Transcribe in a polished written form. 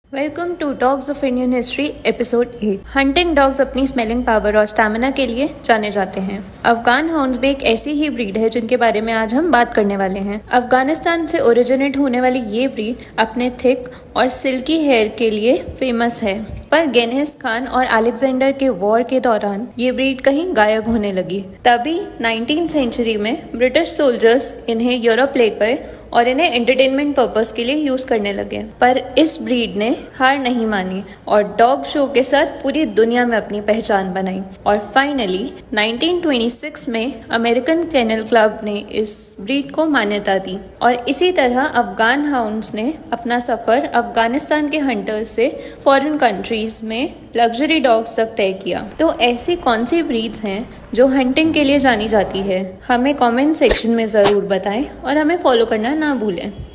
Welcome to dogs of Indian history episode 8। Hunting dogs अपनी smelling power और stamina के लिए जाने जाते हैं। अफगान हाउंड्स भी एक ऐसी ही ब्रीड है जिनके बारे में आज हम बात करने वाले हैं। अफगानिस्तान से ओरिजिनेट होने वाली ये ब्रीड अपने थिक और सिल्की हेयर के लिए फेमस है, पर गेनहिस खान और अलेक्जेंडर के वॉर के दौरान ये ब्रीड कहीं गायब होने लगी। तभी 19th सेंचुरी में ब्रिटिश सोल्जर्स इन्हें यूरोप ले गए और इन्हें एंटरटेनमेंट पर्पस के लिए यूज करने लगे, पर इस ब्रीड ने हार नहीं मानी और डॉग शो के साथ पूरी दुनिया में अपनी पहचान बनाई। और फाइनली 1926 में अमेरिकन केनल क्लब ने इस ब्रीड को मान्यता दी और इसी तरह अफगान हाउंड्स ने अपना सफर अफगानिस्तान के हंटर्स से फॉरेन कंट्रीज में लग्जरी डॉग्स तक तय किया। तो ऐसी कौन सी ब्रीड्स हैं जो हंटिंग के लिए जानी जाती है? हमें कमेंट सेक्शन में ज़रूर बताएं और हमें फॉलो करना ना भूलें।